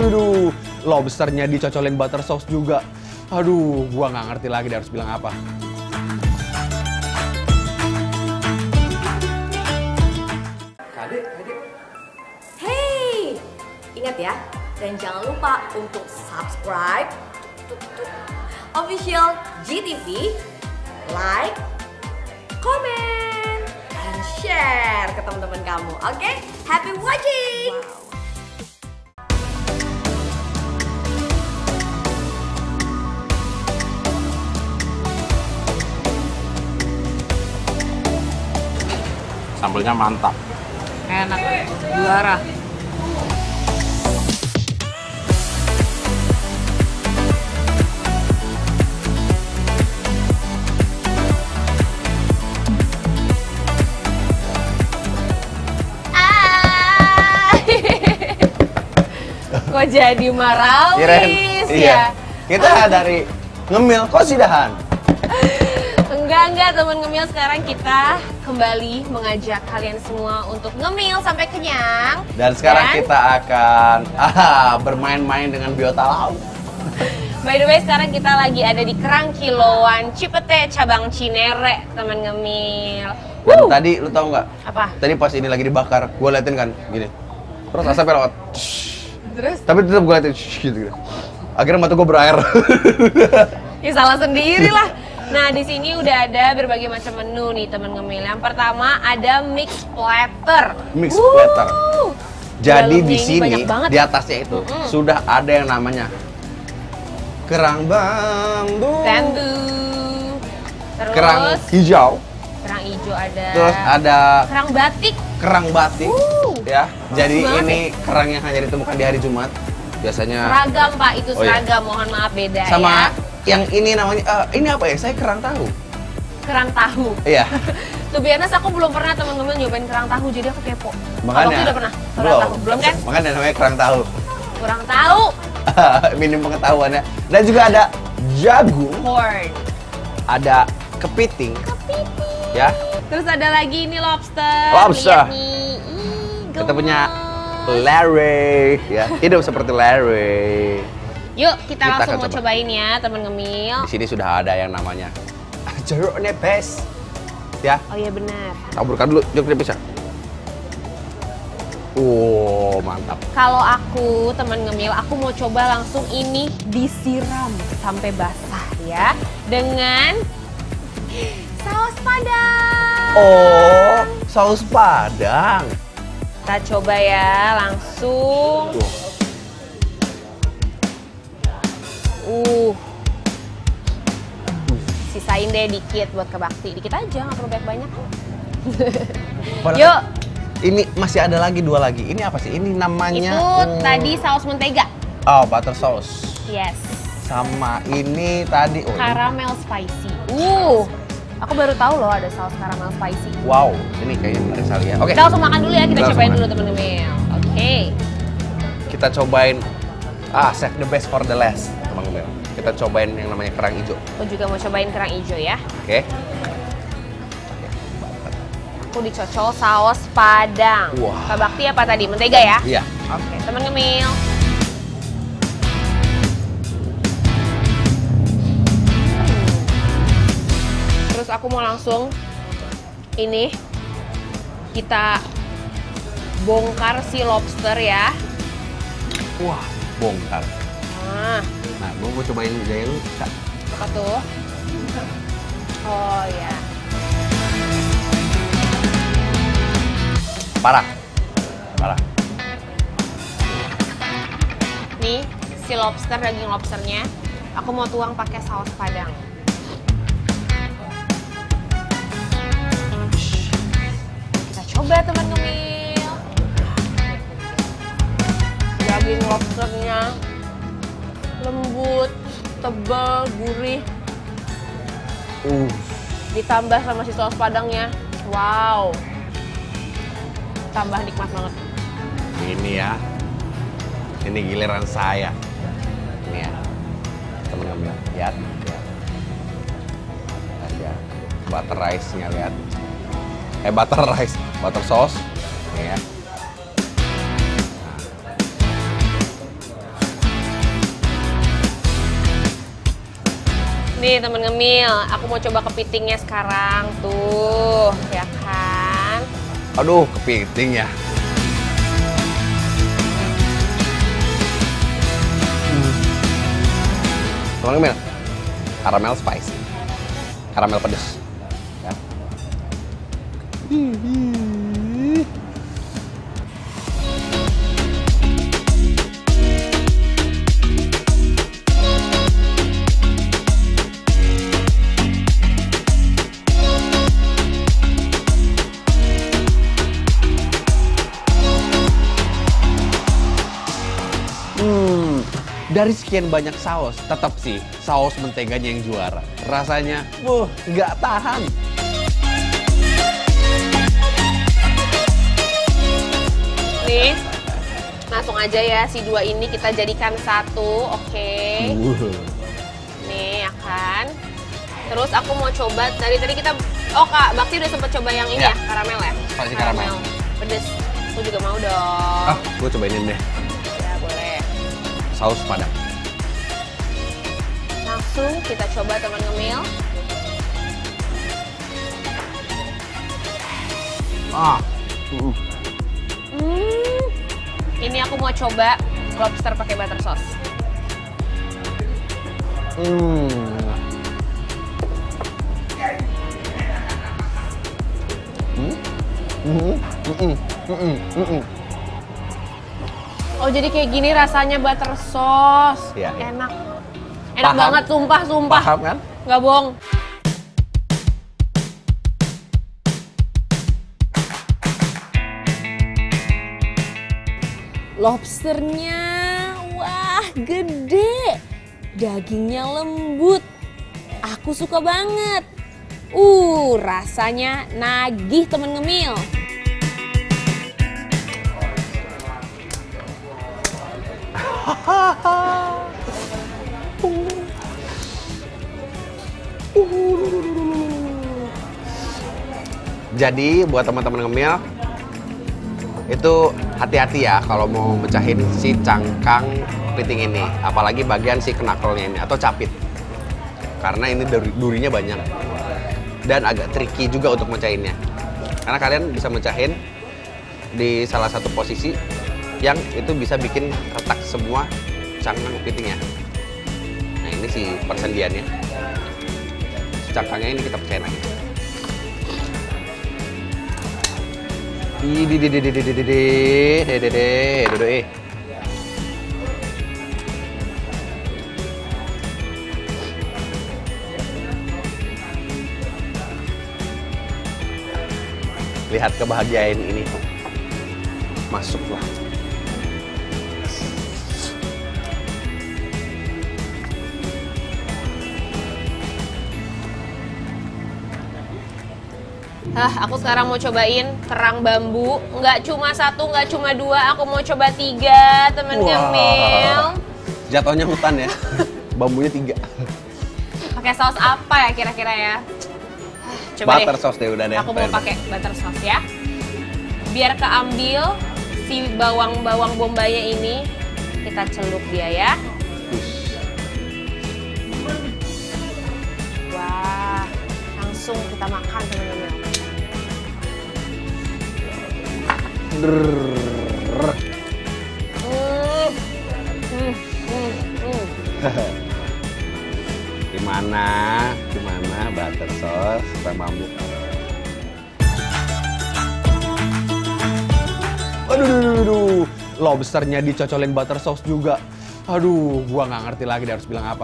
Aduh, lobsternya dicocolin butter sauce juga. Aduh, gua nggak ngerti lagi harus bilang apa. Kade. Hey, ingat ya, dan jangan lupa untuk subscribe official GTV, like, comment, and share ke teman-teman kamu. Oke, happy watching! Sambelnya mantap. Enak, juara. Kok jadi marawis ya? Iya. Kita dari ngemil kok sidahan. Enggak teman ngemil, sekarang kita kembali mengajak kalian semua untuk ngemil sampai kenyang. Dan sekarang kita akan bermain-main dengan biota laut. By the way, sekarang kita lagi ada di Kerang Kiloan Cipete, cabang Cinere, teman ngemil. Dan tadi lu tahu nggak? Apa? Tadi pas ini lagi dibakar, gue liatin kan, gini. Terus asapnya lewat. Terus? Tapi tetap gue liatin, gitu. Akhirnya mata gue berair. Ya salah sendiri lah. Nah, di sini udah ada berbagai macam menu nih teman ngemil. Yang pertama ada mix platter. Mix platter. Jadi di Dalamnya sini banyak di atasnya itu sudah ada yang namanya kerang bambu. Terus Kerang hijau. kerang hijau ada. Terus ada kerang batik. kerang batik. Ya. Jadi banget ini kerang yang hanya ditemukan di hari Jumat. Biasanya Seragam Pak, itu Oh, iya. seragam. Mohon maaf beda sama ya. yang ini namanya ini apa ya? Saya kerang tahu. Kerang tahu. Iya. Tuh biasa aku belum pernah teman ngemil nyobain kerang tahu, jadi aku kepo. Makanya. Kalau udah pernah kerang tahu? Belum kan? Makanya namanya kerang tahu. Kurang tahu. Minim pengetahuannya. Dan juga ada jagung, Corn. ada kepiting. Ya. Terus ada lagi ini lobster. Lobster. Lihat nih. Ih, Kita punya gemes. lere, ya. Hidup seperti lere. Yuk kita langsung akan mau cobain ya teman ngemil. Di sini sudah ada yang namanya jeruk nepes. Ya, Oh iya benar. taburkan dulu jeruk nepes ya. Mantap. Kalau aku teman ngemil, aku mau coba langsung ini disiram sampai basah ya dengan saus padang. Oh, saus padang. Kita coba ya langsung. Sisain deh dikit buat ke Bakti. Dikit aja, nggak perlu banyak-banyak. Yuk. Ini masih ada lagi, dua lagi. Ini apa sih? Ini namanya Itu tadi saus mentega. Oh, butter sauce. Yes. Sama ini tadi Caramel spicy. Aku baru tahu loh ada saus caramel spicy. wow, ini kayaknya menarik sekali ya. Oke. Kita langsung makan dulu ya, kita Kita cobain langsung dulu teman-teman. Oke. Kita cobain save the best for the last, teman-teman. Kita cobain yang namanya kerang hijau. Aku juga mau cobain kerang hijau ya. Oke. Aku dicocol saus padang. Wah. Pak Bakti apa tadi? Mentega ya? Iya. Oke, teman ngemil. Terus aku mau langsung ini kita bongkar si lobster ya. Wah, bongkar. Nah, gue mau cobain gaya lu, Kak. Apa tuh? Oh ya. Parah. Nih si lobster, daging lobsternya, aku mau tuang pakai saus padang. Kita coba teman ngemil. Daging lobsternya lembut, tebal, gurih. Ditambah sama si saus padangnya, wow. Tambah nikmat banget. Ini ya. Ini giliran saya. Ini ya. Teman-teman, lihat. Lihat. Butter rice-nya lihat. Butter rice, butter sauce. Ini ya. Nih temen ngemil, aku mau coba kepitingnya sekarang tuh, ya kan? Aduh, kepiting ya. Teman ngemil, karamel spicy, karamel pedas. Ya. Dari sekian banyak saus, tetap sih saus menteganya yang juara. Rasanya, nggak tahan. Nih, langsung aja ya si dua ini kita jadikan satu, oke? Nih, ya kan? Terus aku mau coba, dari tadi kita, oh Kak, Bakti udah sempet coba yang ini ya, karamel ya? Spicy karamel. Pedes, aku juga mau dong. Ah, gue cobain ini deh. Ya, boleh. Saus Padang. Langsung kita coba teman ngemil. Ini aku mau coba lobster pakai butter sauce. Oh jadi kayak gini rasanya butter sauce. Iya, iya. Enak. Enak banget, sumpah. Paham kan? Nggak bohong. Lobsternya, wah gede. Dagingnya lembut. Aku suka banget. Rasanya nagih temen ngemil. Jadi buat teman-teman ngemil itu hati-hati ya kalau mau mecahin si cangkang kepiting ini, apalagi bagian si knuckle-nya ini atau capit. Karena ini durinya banyak dan agak tricky juga untuk mecahinnya. Karena kalian bisa mecahin di salah satu posisi yang itu bisa bikin retak semua cangkang kepitingnya. Nah ini si persendiannya. Si cangkangnya ini kita pecahin lagi. Lihat kebahagiaan ini. Masuklah. Aku sekarang mau cobain kerang bambu. Nggak cuma satu, nggak cuma dua, aku mau coba 3, temen ngemil. Jatuhnya hutan ya. Bambunya 3. Pakai saus apa ya kira-kira ya? Coba butter sauce deh udah deh. Aku mau pakai butter sauce ya. Biar keambil si bawang-bawang bombaynya ini, kita celup dia ya. Wah, langsung kita makan teman-teman. Gimana butter sauce kerang bambu. Aduh, lobsternya dicocolin butter sauce juga. Aduh, gua nggak ngerti lagi harus bilang apa.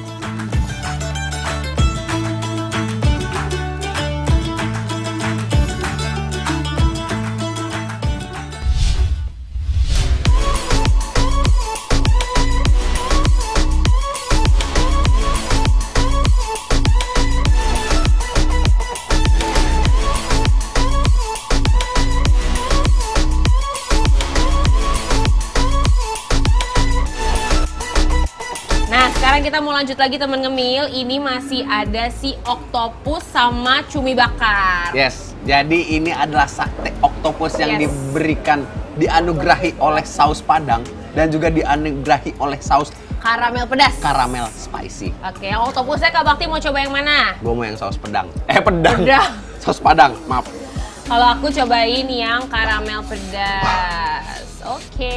Sekarang kita mau lanjut lagi temen ngemil. Ini masih ada si oktopus sama cumi bakar. Yes, jadi ini adalah sate oktopus yang dianugerahi oleh saus Padang dan juga dianugerahi oleh saus Karamel pedas. Karamel spicy. Oke, yang oktopusnya Kak Bakti mau coba yang mana? Gue mau yang saus pedang. Pedang. Pedang. Saus padang, maaf. Kalau aku cobain yang karamel pedas. Oke.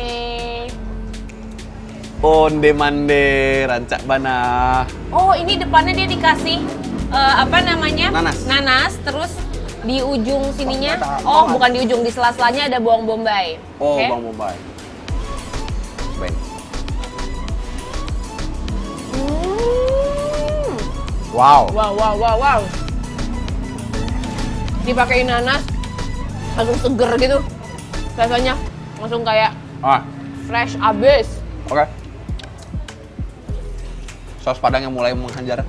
Onde mande, rancak bana. Oh, ini depannya dia dikasih apa namanya? Nanas. Nanas, terus di ujung sininya. Oh, Oh, bukan di ujung, di sela-selanya ada bawang bombay. Oh, Oke. bawang bombay. Cobain. Wow. Wow. Dipakein nanas, langsung seger gitu. Rasanya langsung kayak fresh abis. Oke. Saus padang yang mulai menghajar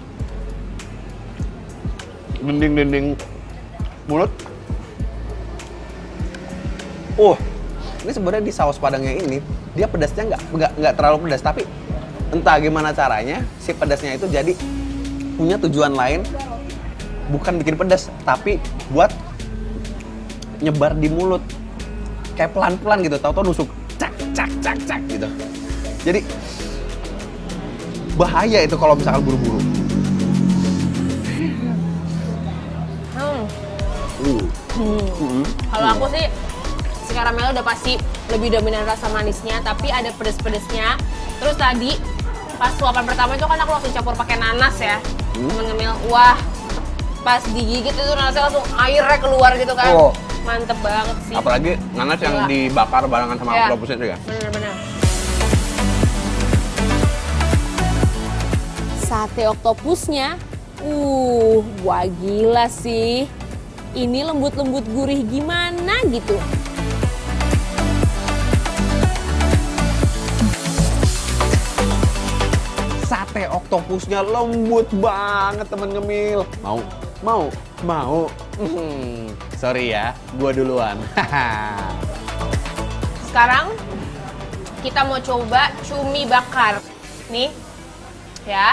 dinding-dinding mulut. Ini sebenarnya di saus padangnya ini dia pedasnya nggak terlalu pedas, tapi entah gimana caranya si pedasnya itu jadi punya tujuan lain, bukan bikin pedas, tapi buat nyebar di mulut kayak pelan-pelan gitu, tahu-tahu nusuk cak gitu. Jadi bahaya itu kalau misalkan buru-buru. Kalau aku sih si karamel udah pasti lebih dominan rasa manisnya, tapi ada pedes-pedesnya. Terus tadi pas suapan pertama itu kan aku langsung campur pakai nanas ya. Ngemil, wah pas digigit itu nanasnya langsung airnya keluar gitu kan. Mantep banget sih. Apalagi nanas yang dibakar barengan sama oktopusnya itu ya. Bener-bener. Sate oktopusnya, wah gila sih. Ini lembut-lembut gurih gimana gitu. Sate oktopusnya lembut banget temen ngemil. Mau. Sorry ya, gua duluan. Sekarang kita mau coba cumi bakar. Nih, ya.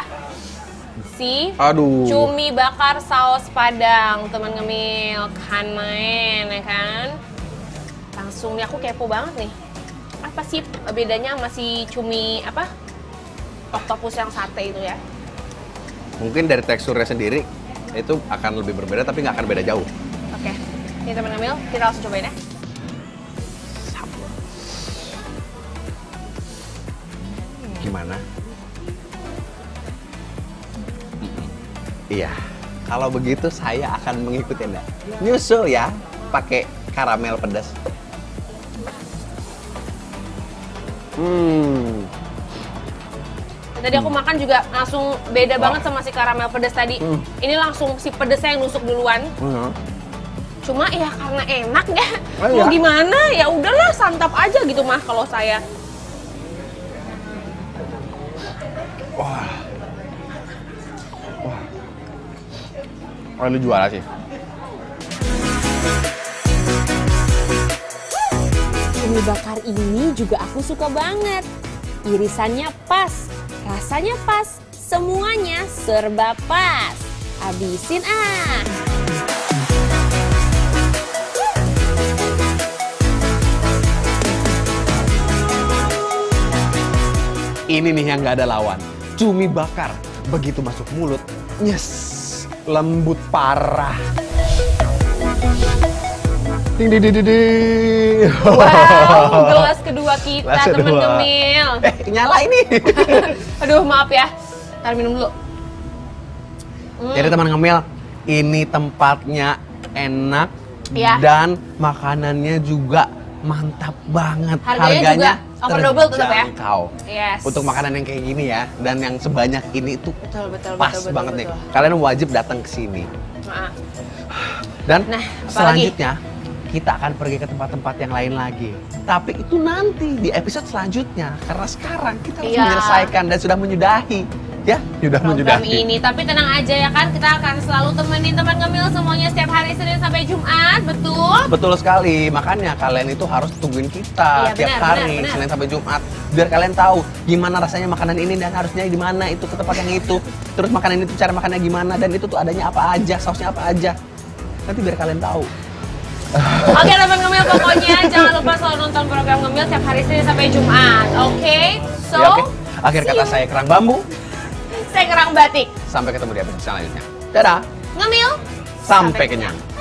Cumi bakar saus padang, teman ngemil. Kan main, ya kan? Langsung nih, aku kepo banget nih. Apa sih bedanya sama si cumi apa? Oktopus yang sate itu ya? Mungkin dari teksturnya sendiri itu akan lebih berbeda, tapi nggak akan beda jauh. Oke, ini teman ngemil, kita langsung cobain ya. Gimana? Iya, kalau begitu saya akan mengikuti Anda. Nyusul ya, pakai karamel pedas. Tadi aku makan juga langsung beda banget sama si karamel pedas tadi. Ini langsung si pedesnya yang nusuk duluan. Cuma ya karena enak ya. Mau gimana? Ya udahlah, santap aja gitu mah kalau saya. Wah, ini juara sih. Cumi bakar ini juga aku suka banget. Irisannya pas, rasanya pas, semuanya serba pas. Habisin ah! Ini nih yang nggak ada lawan. Cumi bakar, begitu masuk mulut, nyes, lembut parah. Ding ding ding ding. Wow, gelas kedua kita, temen ngemil. Nyala ini. Aduh, maaf ya. Ntar minum dulu. Jadi teman ngemil, ini tempatnya enak dan makanannya juga mantap banget. Harganya juga affordable tetap ya. Yes. Untuk makanan yang kayak gini ya, dan yang sebanyak ini itu pas banget nih. Betul. Kalian wajib datang ke sini. Dan selanjutnya kita akan pergi ke tempat-tempat yang lain lagi. Tapi itu nanti di episode selanjutnya. Karena sekarang kita harus menyelesaikan dan sudah menyudahi. Ya, sudah program menyudahi. ini. Tapi tenang aja ya kan, kita akan selalu temenin teman ngemil semuanya setiap hari Senin sampai Jumat, betul? Betul sekali. Makanya kalian itu harus tungguin kita tiap hari, Senin sampai Jumat. Biar kalian tahu gimana rasanya makanan ini dan harusnya di mana itu ke tempat yang itu. Terus makanan itu cara makannya gimana dan itu tuh adanya apa aja, sausnya apa aja. Nanti biar kalian tahu. Oke teman ngemil, pokoknya jangan lupa selalu nonton program ngemil setiap hari Senin sampai Jumat. Oke? So, Akhir kata saya kerang bambu. Saya kerang batik. Sampai ketemu di episode selanjutnya. Dadah. Ngemil. Sampai kenyang.